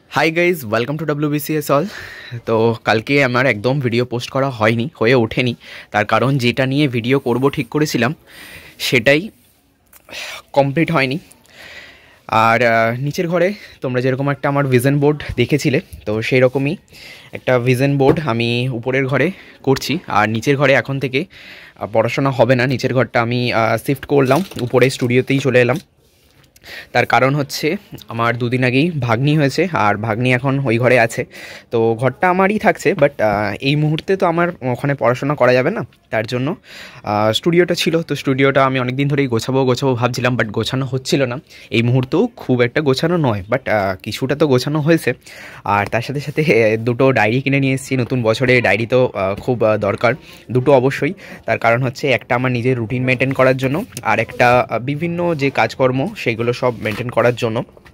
High guys welcome to Wbcsall। तो कल के আমার একদম ভিডিও পোস্ট করা হয়নি, হয়ে ওঠেনি। তার কারণ যেটা নিয়ে ভিডিও করব ঠিক করেছিলাম সেটাই কমপ্লিট হয়নি। আর নিচের ঘরে তোমরা যেরকম একটা আমার ভিজন বোর্ড দেখেছিলে, তো সেই রকমই একটা ভিজন বোর্ড আমি উপরের ঘরে করছি। আর নিচের ঘরে এখন থেকে পড়াশোনা হবে না, নিচের ঘরটা আমি শিফট করলাম, উপরে স্টুডিওতেই চলে এলাম। তার কারণ হচ্ছে আমার দুদিন আগেই ভাগ্নি হয়েছে, আর ভাগ্নি এখন ওই ঘরে আছে। তো ঘরটা আমারই থাকছে, বাট এই মুহূর্তে তো আমার ওখানে পড়াশোনা করা যাবে না, তার জন্য স্টুডিওটা ছিল। তো স্টুডিওটা আমি অনেক দিন ধরেই গোছাবো ভাবছিলাম, বাট গোছানো হচ্ছিল না। এই মুহূর্তেও খুব একটা গোছানো নয়, বাট কিছুটা তো গোছানো হয়েছে। আর তার সাথে সাথে দুটো ডায়েরি কিনে নিয়ে এসেছি। নতুন বছরে ডায়েরি তো খুব দরকার, দুটো অবশ্যই। তার কারণ হচ্ছে একটা আমার নিজের রুটিন মেনটেন করার জন্য, আর একটা বিভিন্ন যে কাজকর্ম সেগুলো সব মেনটেন করার জন্য।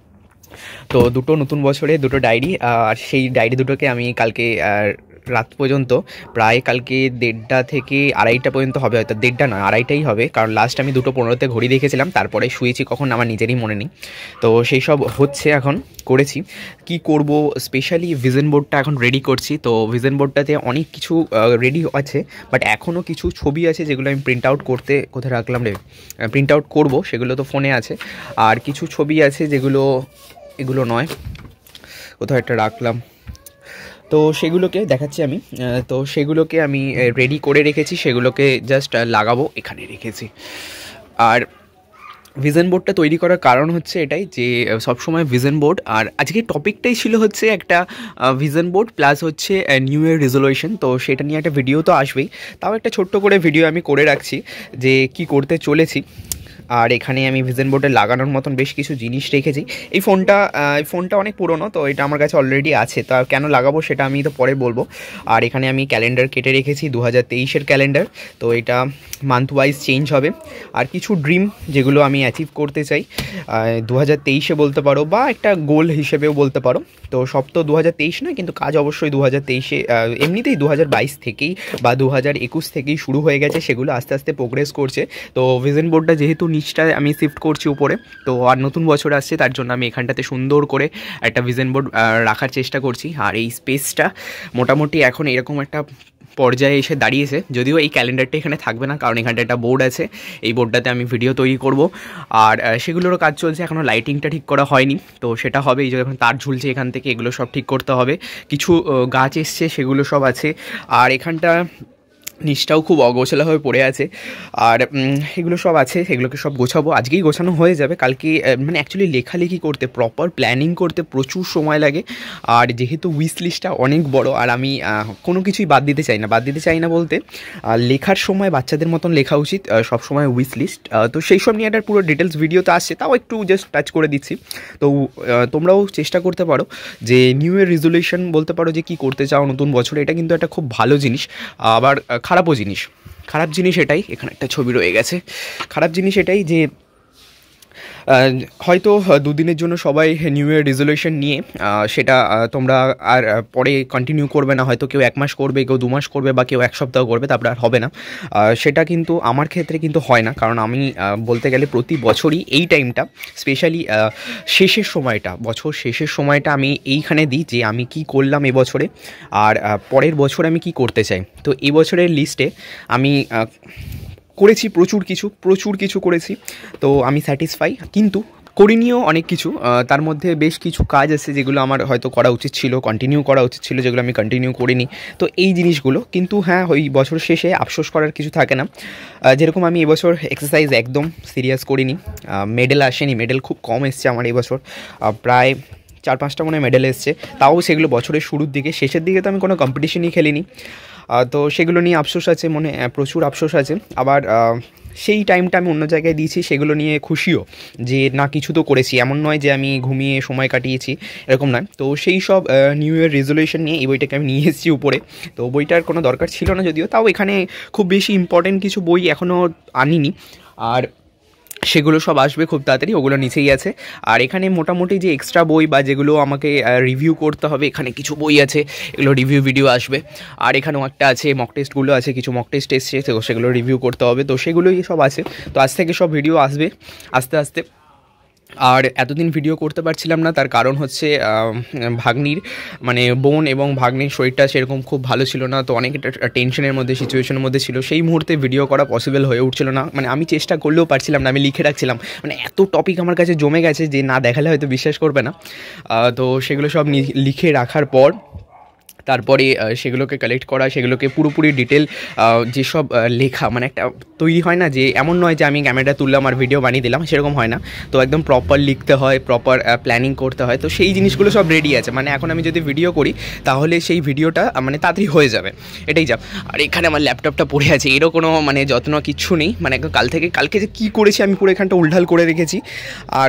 তো দুটো নতুন বছরে দুটো ডায়েরি, আর সেই ডায়েরি দুটোকে আমি কালকে রাত পর্যন্ত, প্রায় কালকে 1:30 থেকে 2:30 পর্যন্ত হবে, হয়তো 1:30 না 2:30টাই হবে, কারণ লাস্ট আমি 2:15-তে ঘড়ি দেখেছিলাম, তারপরে শুয়েছি কখন আমার নিজেরই মনে নেই। তো সেই সব হচ্ছে, এখন করেছি। কি করব, স্পেশালি ভিজন বোর্ডটা এখন রেডি করছি। তো ভিজন বোর্ডটাতে অনেক কিছু রেডি আছে, বাট এখনও কিছু ছবি আছে যেগুলো আমি প্রিন্ট আউট করতে, কোথায় রাখলাম রে, প্রিন্ট আউট করবো, সেগুলো তো ফোনে আছে। আর কিছু ছবি আছে যেগুলো, এগুলো নয়, কোথাও একটা রাখলাম, তো সেগুলোকে দেখাচ্ছি আমি। তো সেগুলোকে আমি রেডি করে রেখেছি, সেগুলোকে জাস্ট লাগাবো, এখানে রেখেছি। আর ভিজন বোর্ডটা তৈরি করার কারণ হচ্ছে এটাই যে সবসময় ভিজন বোর্ড, আর আজকে টপিকটাই ছিল হচ্ছে একটা ভিজন বোর্ড প্লাস হচ্ছে নিউ ইয়ার রেজলিউশন। তো সেটা নিয়ে একটা ভিডিও তো আসবেই, তাও একটা ছোট্ট করে ভিডিও আমি করে রাখছি যে কি করতে চলেছি। আর এখানে আমি ভিজন বোর্ডে লাগানোর মতন বেশ কিছু জিনিস রেখেছি। এই ফোনটা অনেক পুরনো, তো এটা আমার কাছে অলরেডি আছে, তা কেন লাগাবো সেটা আমি তো পরে বলবো। আর এখানে আমি ক্যালেন্ডার কেটে রেখেছি, 2023-এর ক্যালেন্ডার। তো এটা মান্থ ওয়াইজ চেঞ্জ হবে। আর কিছু ড্রিম যেগুলো আমি অ্যাচিভ করতে চাই 2023-এ বলতে পারো, বা একটা গোল হিসেবেও বলতে পারো। তো সব তো 2023 নয়, কিন্তু কাজ অবশ্যই 2023-এ, এমনিতেই 2022 থেকেই বা 2021 থেকেই শুরু হয়ে গেছে, সেগুলো আস্তে আস্তে প্রোগ্রেস করছে। তো ভিজন বোর্ডটা যেহেতু নিচটা আমি শিফট করছি উপরে, তো আর নতুন বছর আসছে, তার জন্য আমি এখানটাতে সুন্দর করে একটা ভিজন বোর্ড রাখার চেষ্টা করছি। আর এই স্পেসটা মোটামুটি এখন এরকম একটা পর্যায়ে এসে দাঁড়িয়েছে, যদিও এই ক্যালেন্ডারটা এখানে থাকবে না, কারণ এখানটা একটা বোর্ড আছে, এই বোর্ডটাতে আমি ভিডিও তৈরি করব। আর সেগুলোরও কাজ চলছে, এখনও লাইটিংটা ঠিক করা হয়নি, তো সেটা হবে। এই যে এখন তার ঝুলছে এখান থেকে, এগুলো সব ঠিক করতে হবে। কিছু গাছ এসছে, সেগুলো সব আছে। আর এখানটা নিচটাও খুব অগোছালোভাবে পড়ে আছে, আর এগুলো সব আছে, এগুলোকে সব গোছাবো। আজকেই গোছানো হয়ে যাবে, কালকে মানে অ্যাকচুয়ালি লেখালেখি করতে, প্রপার প্ল্যানিং করতে প্রচুর সময় লাগে। আর যেহেতু উইশ লিস্টটা অনেক বড়, আর আমি কোনো কিছুই বাদ দিতে চাই না বলতে, লেখার সময় বাচ্চাদের মতন লেখা উচিত, সব সময় উইশ লিস্ট। তো সেই সব নিয়ে একটা পুরো ডিটেলস ভিডিও তো আসছে, তাও একটু জাস্ট টাচ করে দিচ্ছি। তো তোমরাও চেষ্টা করতে পারো যে নিউ ইয়ার রেজলিউশন বলতে পারো যে কী করতে চাও নতুন বছরে। এটা কিন্তু একটা খুব ভালো জিনিস, আবার খারাপ জিনিস এটাই, এখানে একটা ছবি রয়ে গেছে। খারাপ জিনিস এটাই যে হয়তো দুদিনের জন্য সবাই নিউ ইয়ার রেজলিউশন নিয়ে সেটা তোমরা আর পরে কন্টিনিউ করবে না, হয়তো কেউ 1 মাস করবে, কেউ 2 মাস করবে, বা কেউ 1 সপ্তাহ করবে, তারপরে আর হবে না। সেটা কিন্তু আমার ক্ষেত্রে কিন্তু হয় না, কারণ আমি বলতে গেলে প্রতি বছরই এই টাইমটা, স্পেশালি শেষের সময়টা, বছর শেষের সময়টা আমি এইখানে দিই যে আমি কি করলাম এবছরে, আর পরের বছর আমি কি করতে চাই। তো এই বছরের লিস্টে আমি করেছি প্রচুর কিছু করেছি, তো আমি স্যাটিসফাই, কিন্তু করিনিও অনেক কিছু। তার মধ্যে বেশ কিছু কাজ আছে যেগুলো আমার হয়তো করা উচিত ছিল, কন্টিনিউ করা উচিত ছিল, যেগুলো আমি কন্টিনিউ করিনি। তো এই জিনিসগুলো কিন্তু, হ্যাঁ, ওই বছর শেষে আফসোস করার কিছু থাকে না। যেরকম আমি এবছর এক্সারসাইজ একদম সিরিয়াস করিনি, মেডেল আসেনি, মেডেল খুব কম এসছে আমার এবছর, প্রায় 4-5টা মনে হয় মেডেল এসছে, তাও সেগুলো বছরের শুরুর দিকে, শেষের দিকে তো আমি কোনো কম্পিটিশনই খেলিনি। তো সেগুলো নিয়ে আফসোস আছে, মনে প্রচুর আফসোস আছে। আবার সেই টাইমটা আমি অন্য জায়গায় দিয়েছি, সেগুলো নিয়ে খুশিও যে না, কিছু তো করেছি, এমন নয় যে আমি ঘুমিয়ে সময় কাটিয়েছি, এরকম নয়। তো সেই সব নিউ ইয়ার রেজলিউশন নিয়ে এই বইটাকে আমি নিয়ে এসেছি উপরে। তো বইটার কোনো দরকার ছিল না যদিও, তাও এখানে খুব বেশি ইম্পর্টেন্ট কিছু বই এখনও আনিনি, আর সেগুলো সব আসবে খুব তাড়াতাড়ি, ওগুলো নিচেই আছে। আর এখানে মোটামুটি যে এক্সট্রা বই বা যেগুলো আমাকে রিভিউ করতে হবে, এখানে কিছু বই আছে, এগুলো রিভিউ ভিডিও আসবে। আর এখানেও একটা আছে, মক টেস্টগুলো আছে, কিছু মক টেস্ট এসছে, তো সেগুলো রিভিউ করতে হবে, তো সেগুলোই সব আছে। তো আজ থেকে সব ভিডিও আসবে আস্তে আস্তে। আর এতদিন ভিডিও করতে পারছিলাম না, তার কারণ হচ্ছে ভাগ্নির মানে বোন এবং ভাগ্নির শরীরটা সেরকম খুব ভালো ছিল না, তো অনেক টেনশনের মধ্যে সিচুয়েশনের মধ্যে ছিল, সেই মুহূর্তে ভিডিও করা পসিবল হয়ে উঠছিল না। মানে আমি চেষ্টা করলেও পারছিলাম না, আমি লিখে রাখছিলাম, মানে এত টপিক আমার কাছে জমে গেছে যে না দেখালে হয়তো বিশ্বাস করবে না। তো সেগুলো সব লিখে রাখার পর তারপরে সেগুলোকে কালেক্ট করা, সেগুলোকে পুরোপুরি ডিটেল যেসব লেখা, মানে একটা তৈরি হয় না যে এমন নয় যে আমি ক্যামেরা তুললাম আর ভিডিও বানিয়ে দিলাম, সেরকম হয় না। তো একদম প্রপার লিখতে হয়, প্রপার প্ল্যানিং করতে হয়, তো সেই জিনিসগুলো সব রেডি আছে। মানে এখন আমি যদি ভিডিও করি তাহলে সেই ভিডিওটা মানে তাড়াতাড়ি হয়ে যাবে, এটাই যা। আর এখানে আমার ল্যাপটপটা পড়ে আছে, এরও কোনো মানে যত্ন কিচ্ছু নেই, মানে একদম কালকে যে কী করেছি আমি পুরো এখানটা উল্ঢাল করে রেখেছি। আর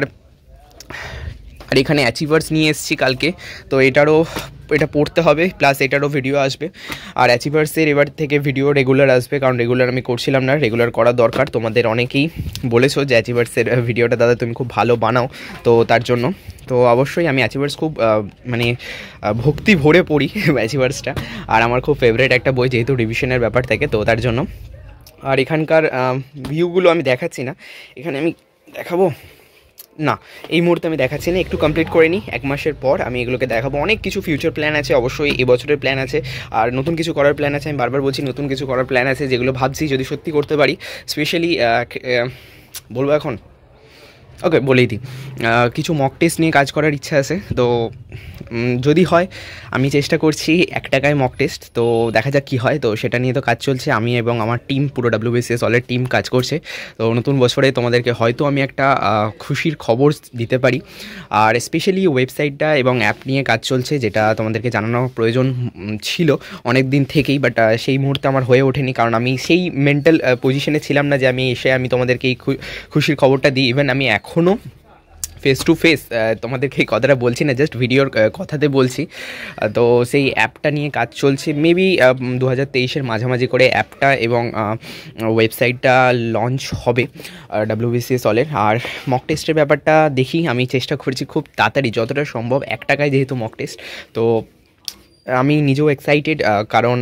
এখানে অ্যাচিভার্স নিয়ে এসেছি কালকে, তো এটা পড়তে হবে, প্লাস এটারও ভিডিও আসবে। আর অ্যাচিভার্সের এবার থেকে ভিডিও রেগুলার আসবে, কারণ রেগুলার আমি করছিলাম না, রেগুলার করা দরকার। তোমাদের অনেকেই বলেছো যে অ্যাচিভার্সের ভিডিওটা দাদা তুমি খুব ভালো বানাও, তো তার জন্য তো অবশ্যই আমি অ্যাচিভার্স খুব মানে ভক্তি ভরে পড়ি অ্যাচিভার্সটা, আর আমার খুব ফেভারিট একটা বই, যেহেতু রিভিশনের ব্যাপার থাকে, তো তার জন্য। আর এখানকার ভিউগুলো আমি দেখাচ্ছি না, এখানে আমি দেখাবো না, এই মুহূর্তে আমি দেখাচ্ছি না, একটু কমপ্লিট করে নিই, 1 মাসের পর আমি এগুলোকে দেখাবো। অনেক কিছু ফিউচার প্ল্যান আছে অবশ্যই, এবছরের প্ল্যান আছে, আর নতুন কিছু করার প্ল্যান আছে। আমি বারবার বলছি নতুন কিছু করার প্ল্যান আছে, যেগুলো ভাবছি যদি সত্যি করতে পারি। স্পেশালি বলবো এখন, ওকে বলেই দিই, কিছু মক টেস্ট নিয়ে কাজ করার ইচ্ছা আছে। তো যদি হয়, আমি চেষ্টা করছি 1 টাকায় মক টেস্ট, তো দেখা যাক কী হয়। তো সেটা নিয়ে তো কাজ চলছে, আমি এবং আমার টিম, পুরো WbcsAllের টিম কাজ করছে। তো নতুন বছরে তোমাদেরকে হয়তো আমি একটা খুশির খবর দিতে পারি। আর স্পেশালি ওয়েবসাইটটা এবং অ্যাপ নিয়ে কাজ চলছে, যেটা তোমাদেরকে জানানো প্রয়োজন ছিল অনেক দিন থেকেই, বাট সেই মুহূর্তে আমার হয়ে ওঠেনি, কারণ আমি সেই মেন্টাল পজিশনে ছিলাম না যে আমি তোমাদেরকে এই খুশির খবরটা দিই। ইভেন আমি এখনও ফেস টু ফেস তোমাদেরকে এই কথাটা বলছি না, জাস্ট ভিডিওর কথাতে বলছি। তো সেই অ্যাপটা নিয়ে কাজ চলছে, মেবি 2023-এর মাঝামাঝি করে অ্যাপটা এবং ওয়েবসাইটটা লঞ্চ হবে WbcsAllের। আর মক টেস্টের ব্যাপারটা দেখি, আমি চেষ্টা করছি খুব তাড়াতাড়ি যতটা সম্ভব, 1 টাকায় যেহেতু মক টেস্ট, তো আমি নিজেও এক্সাইটেড, কারণ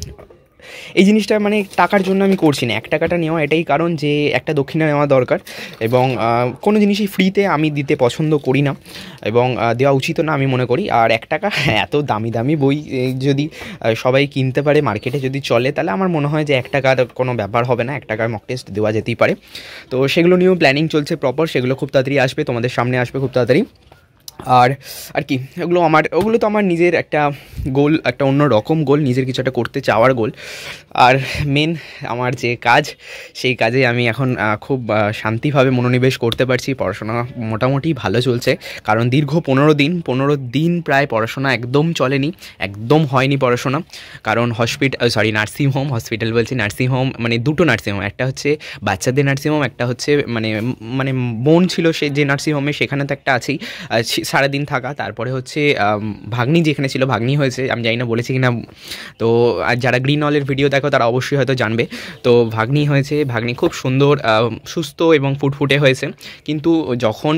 এই জিনিসটা মানে টাকার জন্য আমি করছি না, 1 টাকাটা নেওয়া এটাই কারণ যে একটা দক্ষিণা নেওয়া দরকার, এবং কোনো জিনিসই ফ্রিতে আমি দিতে পছন্দ করি না, এবং দেওয়া উচিত না আমি মনে করি। আর 1 টাকা এত দামি দামি বই যদি সবাই কিনতে পারে, মার্কেটে যদি চলে, তাহলে আমার মনে হয় যে 1 টাকার কোনো ব্যাপার হবে না, 1 টাকার মক টেস্ট দেওয়া যেতেই পারে। তো সেগুলো নিয়েও প্ল্যানিং চলছে প্রপার, সেগুলো খুব তাড়াতাড়ি আসবে, তোমাদের সামনে আসবে খুব তাড়াতাড়ি। আর কি ওগুলো তো আমার নিজের একটা গোল, একটা অন্য রকম গোল, নিজের কিছু একটা করতে চাওয়ার গোল। আর মেন আমার যে কাজ, সেই কাজে আমি এখন খুব শান্তিভাবে মনোনিবেশ করতে পারছি। পড়াশোনা মোটামুটি ভালো চলছে, কারণ দীর্ঘ 15 দিন প্রায় পড়াশোনা একদম চলেনি, একদম হয়নি পড়াশোনা। কারণ নার্সিংহোম মানে দুটো নার্সিংহোম, একটা হচ্ছে বাচ্চাদের নার্সিংহোম, একটা হচ্ছে মানে বোন ছিল সে যে নার্সিংহোমে, সেখানে তো একটা আছেই সারাদিন থাকা। তারপরে হচ্ছে ভাগ্নি যেখানে ছিল, ভাগ্নি হয়েছে, আমি জানি না বলেছি কিনা, তো আর যারা গ্রিন অলের ভিডিও দেখো তারা অবশ্যই হয়তো জানবে। তো ভাগ্নি হয়েছে, ভাগ্নি খুব সুন্দর সুস্থ এবং ফুটফুটে হয়েছে। কিন্তু যখন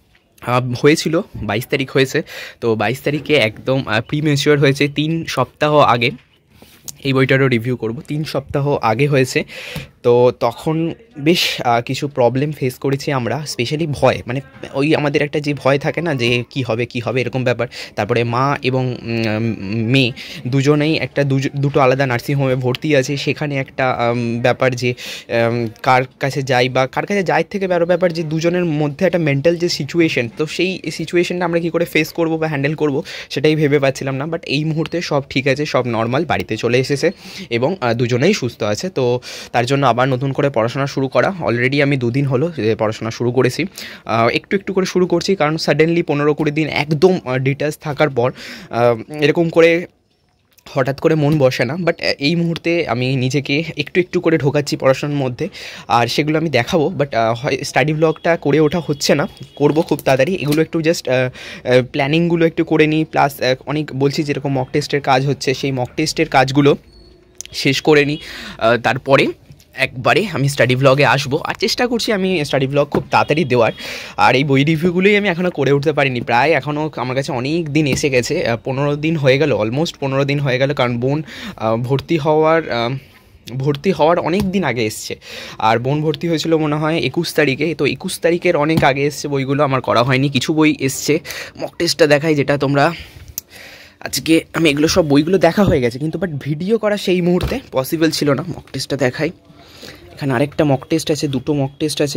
হয়েছিল 22 তারিখ হয়েছে, তো 22 তারিখে একদম প্রিম্যাচিওর হয়েছে 3 সপ্তাহ আগে। এই বইটারও রিভিউ করব, 3 সপ্তাহ আগে হয়েছে। তো তখন বেশ কিছু প্রবলেম ফেস করেছি আমরা, স্পেশালি ভয়, মানে ওই আমাদের একটা যে ভয় থাকে না যে কি হবে এরকম ব্যাপার। তারপরে মা এবং মেয়ে দুজনেই দুটো আলাদা নার্সিংহোমে ভর্তি আছে, সেখানে একটা ব্যাপার যে কার কাছে যাই বা কার কাছে যাই থেকে বড় ব্যাপার যে দুজনের মধ্যে একটা মেন্টাল যে সিচুয়েশন, তো সেই সিচুয়েশনটা আমরা কী করে ফেস করব বা হ্যান্ডেল করব সেটাই ভেবে পাচ্ছিলাম না। বাট এই মুহূর্তে সব ঠিক আছে, সব নর্মাল, বাড়িতে চলে এসেছে এবং দুজনেই সুস্থ আছে। তো তার জন্য আবার নতুন করে পড়াশোনা শুরু করা, অলরেডি আমি 2 দিন হলো পড়াশোনা শুরু করেছি, একটু করে শুরু করছি, কারণ সাডেনলি 15-20 দিন একদম ডিটাচ থাকার পর এরকম করে হঠাৎ করে মন বসে না। বাট এই মুহূর্তে আমি নিজেকে একটু করে ঢোকাচ্ছি পড়াশোনার মধ্যে, আর সেগুলো আমি দেখাবো। বাট স্টাডি ব্লগটা করে ওঠা হচ্ছে না, করব খুব তাড়াতাড়ি। এগুলো একটু জাস্ট প্ল্যানিংগুলো একটু করে নিই, প্লাস অনেক বলছি যেরকম মক টেস্টের কাজ হচ্ছে, সেই মক টেস্টের কাজগুলো শেষ করে নিই, তারপরে একবারে আমি স্টাডি ব্লগে আসবো। আর চেষ্টা করছি আমি স্টাডি ব্লগ খুব তাড়াতাড়ি দেওয়ার। আর এই বই রিভিউগুলোই আমি এখনও করে উঠতে পারিনি, প্রায় এখনও আমার কাছে অনেক দিন এসে গেছে, 15 দিন হয়ে গেল, অলমোস্ট 15 দিন হয়ে গেল, কারণ বোন ভর্তি হওয়ার ভর্তি হওয়ার অনেক দিন আগে এসছে, আর বোন ভর্তি হয়েছিল মনে হয় 21 তারিখে, তো 21 তারিখের অনেক আগে এসছে বইগুলো, আমার করা হয়নি। কিছু বই এসছে, মক টেস্টটা দেখাই, যেটা তোমরা আজকে আমি এগুলো সব বইগুলো দেখা হয়ে গেছে, কিন্তু বাট ভিডিও করা সেই মুহূর্তে পসিবল ছিল না। মক টেস্টটা দেখাই, এখানে আরেকটা মক টেস্ট আছে, দুটো মক টেস্ট আছে,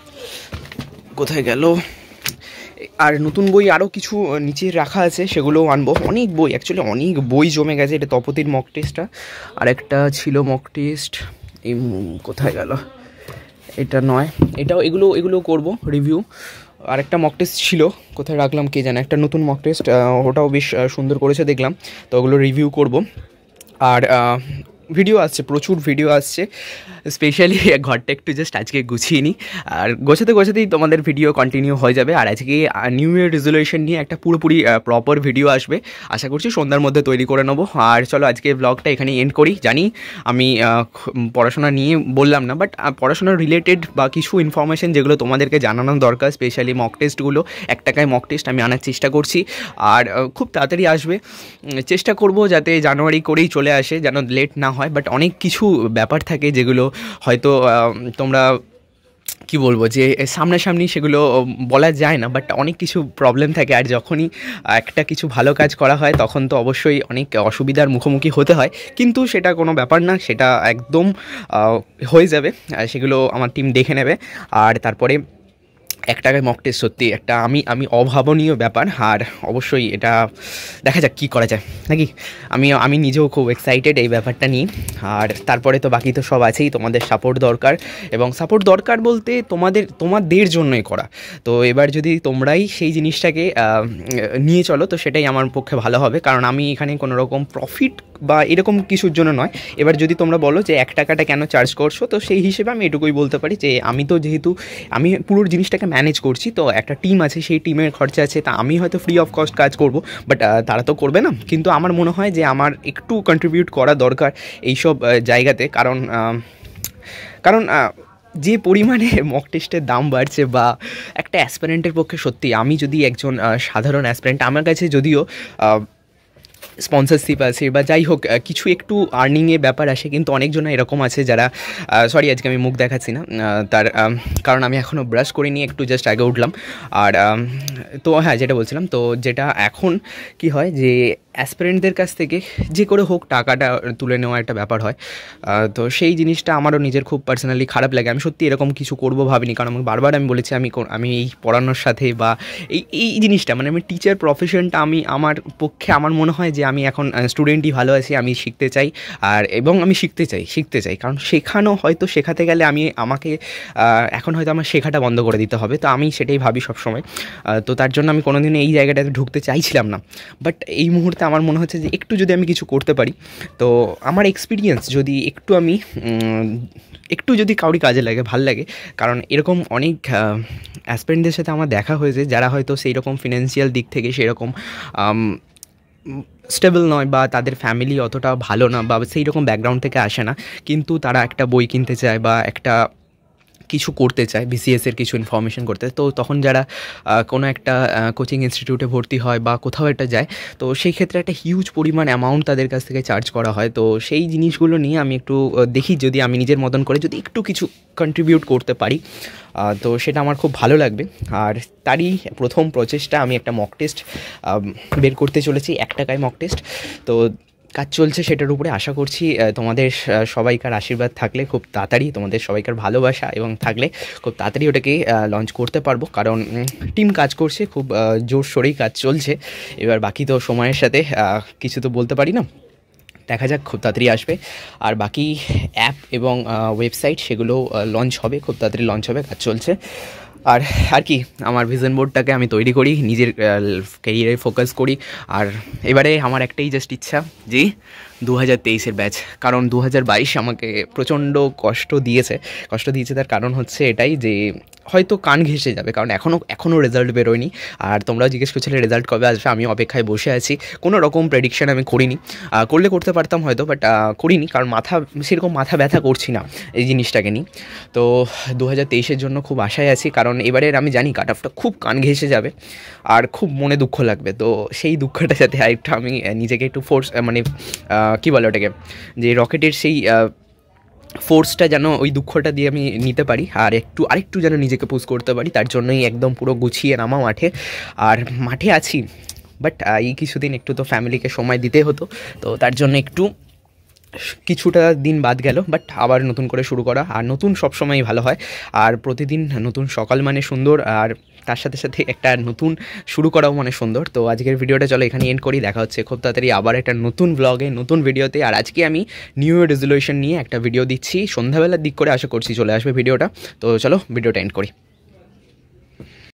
কোথায় গেল? আর নতুন বই আরও কিছু নিচে রাখা আছে, সেগুলোও আনবো। অনেক বই, অ্যাকচুয়ালি অনেক বই জমে গেছে। এটা তপতির মক টেস্টটা, আর একটা ছিল মক টেস্ট, এই কোথায় গেল? এটা নয়, এটাও, এগুলো করবো রিভিউ। আরেকটা মক টেস্ট ছিল, কোথায় রাখলাম কে জানে, একটা নতুন মক টেস্ট, ওটাও বেশ সুন্দর করেছে দেখলাম, তো ওগুলো রিভিউ করব। আর ভিডিও আসছে, প্রচুর ভিডিও আসছে, স্পেশালি ঘরটা একটু জাস্ট আজকে গুছিয়ে নিই, আর গোছাতেই তোমাদের ভিডিও কন্টিনিউ হয়ে যাবে। আর আজকে নিউ ইয়ার রেজলিউশন নিয়ে একটা পুরোপুরি প্রপার ভিডিও আসবে, আশা করছি সন্ধ্যার মধ্যে তৈরি করে নেবো। আর চলো আজকে ব্লগটা এখানে এন্ড করি। জানি আমি পড়াশোনা নিয়ে বললাম না, বাট পড়াশোনার রিলেটেড বা কিছু ইনফরমেশান যেগুলো তোমাদেরকে জানানো দরকার, স্পেশালি মক টেস্টগুলো, 1 টাকায় মক টেস্ট আমি আনার চেষ্টা করছি, আর খুব তাড়াতাড়ি আসবে। চেষ্টা করব যাতে জানুয়ারি করেই চলে আসে, যেন লেট না হয়। বাট অনেক কিছু ব্যাপার থাকে যেগুলো হয়তো তোমরা কি বলবো, যে সামনাসামনি সেগুলো বলা যায় না, বাট অনেক কিছু প্রবলেম থাকে। আর যখনই একটা কিছু ভালো কাজ করা হয় তখন তো অবশ্যই অনেক অসুবিধার মুখোমুখি হতে হয়, কিন্তু সেটা কোনো ব্যাপার না, সেটা একদম হয়ে যাবে, সেগুলো আমার টিম দেখে নেবে। আর তারপরে 1 টাকায় মক টেস্ট সত্যি একটা আমি অভাবনীয় ব্যাপার, আর অবশ্যই এটা দেখা যাক কী করা যায় নাকি। আমি নিজেও খুব এক্সাইটেড এই ব্যাপারটা নিয়ে। আর তারপরে তো বাকি তো সব আছেই, তোমাদের সাপোর্ট দরকার, এবং সাপোর্ট দরকার বলতে তোমাদের জন্যই করা। তো এবার যদি তোমরাই সেই জিনিসটাকে নিয়ে চলো, তো সেটাই আমার পক্ষে ভালো হবে, কারণ আমি এখানে কোনো রকম প্রফিট বা এরকম কিছুর জন্য নয়। এবার যদি তোমরা বলো যে 1 টাকাটা কেন চার্জ করছো, তো সেই হিসেবে আমি এটুকুই বলতে পারি যে আমি তো যেহেতু আমি পুরো জিনিসটাকে ম্যানেজ করছি, তো একটা টিম আছে, সেই টিমের খরচা আছে, তা আমি হয়তো ফ্রি অফ কস্ট কাজ করব, বাট তারা তো করবে না। কিন্তু আমার মনে হয় যে আমার একটু কন্ট্রিবিউট করা দরকার এইসব জায়গাতে, কারণ যে পরিমাণে মক টেস্টের দাম বাড়ছে, বা একটা অ্যাসপিরেন্টের পক্ষে সত্যি, আমি যদি একজন সাধারণ অ্যাসপিরেন্ট, আমার কাছে যদিও স্পন্সরশিপ আছে বা যাই হোক কিছু একটু আর্নিংয়ের ব্যাপার আসে, কিন্তু অনেকজন এরকম আছে যারা, সরি আজকে আমি মুখ দেখাচ্ছি না, তার কারণ আমি এখনও ব্রাশ করিনি, একটু জাস্ট আগে উঠলাম। আর তো হ্যাঁ, যেটা বলছিলাম, তো যেটা এখন কি হয় যে অ্যাসপিরেন্টদের কাছ থেকে যে করে হোক টাকাটা তুলে নেওয়া একটা ব্যাপার হয়, তো সেই জিনিসটা আমারও নিজের খুব পার্সোনালি খারাপ লাগে। আমি সত্যি এরকম কিছু করবো ভাবিনি, কারণ আমাকে বারবার আমি বলেছি আমি এই পড়ানোর সাথে বা এই জিনিসটা, মানে আমি টিচার প্রফেশনটা, আমার পক্ষে আমার মনে হয় যে আমি এখন স্টুডেন্টই ভালো আছি, আমি শিখতে চাই, এবং আমি শিখতে চাই, কারণ শেখানো হয়তো শেখাতে গেলে আমাকে এখন হয়তো আমার শেখাটা বন্ধ করে দিতে হবে, তো আমি সেটাই ভাবি সবসময়। তো তার জন্য আমি কোনোদিনও এই জায়গাটাতে ঢুকতে চাইছিলাম না, বাট এই মুহূর্তে আমার মনে হচ্ছে যে একটু যদি আমি কিছু করতে পারি, তো আমার এক্সপিরিয়েন্স যদি একটু যদি কাউরি কাজে লাগে, ভাল লাগে। কারণ এরকম অনেক অ্যাসপিরেন্টদের সাথে আমার দেখা হয়েছে যারা হয়তো সেই রকম ফিনান্সিয়াল দিক থেকে সেরকম স্টেবল নয়, বা তাদের ফ্যামিলি অতটা ভালো না, বা সেই রকম ব্যাকগ্রাউন্ড থেকে আসে না, কিন্তু তারা একটা বই কিনতে চায় বা একটা কিছু করতে চায়, বিসিএসের কিছু ইনফরমেশন করতে, তো তখন যারা কোনো একটা কোচিং ইনস্টিটিউটে ভর্তি হয় বা কোথাও একটা যায়, তো সেই ক্ষেত্রে একটা হিউজ পরিমাণ অ্যামাউন্ট তাদের কাছ থেকে চার্জ করা হয়। তো সেই জিনিসগুলো নিয়ে আমি একটু দেখি, যদি আমি নিজের মতন করে যদি একটু কিছু কন্ট্রিবিউট করতে পারি, তো সেটা আমার খুব ভালো লাগবে। আর তারই প্রথম প্রচেষ্টা, আমি একটা মক টেস্ট বের করতে চলেছি, 1 টাকায় মক টেস্ট। তো কাজ চলছে সেটার উপরে, আশা করছি তোমাদের সবাইকার আশীর্বাদ থাকলে খুব তাড়াতাড়ি, তোমাদের সবাইকার ভালোবাসা এবং থাকলে খুব তাড়াতাড়ি ওটাকে লঞ্চ করতে পারবো, কারণ টিম কাজ করছে, খুব জোরসোরেই কাজ চলছে। এবার বাকি তো সময়ের সাথে কিছু তো বলতে পারি না, দেখা যাক, খুব তাড়াতাড়ি আসবে। আর বাকি অ্যাপ এবং ওয়েবসাইট সেগুলো লঞ্চ হবে, খুব তাড়াতাড়ি লঞ্চ হবে, কাজ চলছে। আর কি, আমার ভিশন বোর্ডটাকে আমি তৈরি করি, নিজের ক্যারিয়ারে ফোকাস করি। আর এবারে আমার একটাই জাস্ট ইচ্ছা যে 2023-এর ব্যাচ, কারণ 2022 আমাকে প্রচণ্ড কষ্ট দিয়েছে। তার কারণ হচ্ছে এটাই যে হয়তো কান ঘেঁষে যাবে, কারণ এখনও রেজাল্ট বেরোয়নি। আর তোমরাও জিজ্ঞেস করছিলে রেজাল্ট কবে আসবে, আমি অপেক্ষায় বসে আছি। কোনো রকম প্রেডিকশান আমি করিনি, করলে করতে পারতাম হয়তো, বাট করিনি, কারণ সেরকম মাথা ব্যথা করছি না এই জিনিসটাকে নিয়ে। তো 2023-এর জন্য খুব আশায় আছি, কারণ এবারের আমি জানি কাট অফটা খুব কান ঘেঁষে যাবে, আর খুব মনে দুঃখ লাগবে। তো সেই দুঃখটা যাতে আরেকটু আমি নিজেকে একটু ফোর্স, মানে কী বলে ওটাকে, যে রকেটের সেই ফোর্সটা যেন ওই দুঃখটা দিয়ে আমি নিতে পারি, আর আরেকটু যেন নিজেকে পুশ করতে পারি, তার জন্যই একদম পুরো গুছিয়ে নামা মাঠে। আর মাঠে আছি, বাট এই কিছুদিন একটু তো ফ্যামিলিকে সময় দিতে হতো, তো তার জন্য একটু কিছুটা দিন বাদ গেল, বাট আবার নতুন করে শুরু করা, আর নতুন সবসময়ই ভালো হয়। আর প্রতিদিন নতুন সকাল মানে সুন্দর, আর তার সাথে সাথে একটা নতুন শুরু করাও মানে সুন্দর। তো আজকের ভিডিওটা চলো এখানে এন্ড করি, দেখা হচ্ছে খুব তাড়াতাড়ি আবার একটা নতুন ব্লগে, নতুন ভিডিওতে। আর আজকে আমি নিউ ইয়ার রেজলিউশন নিয়ে একটা ভিডিও দিচ্ছি, সন্ধ্যাবেলার দিক করে আশা করছি চলে আসবে ভিডিওটা। তো চলো ভিডিওটা এন্ড করি।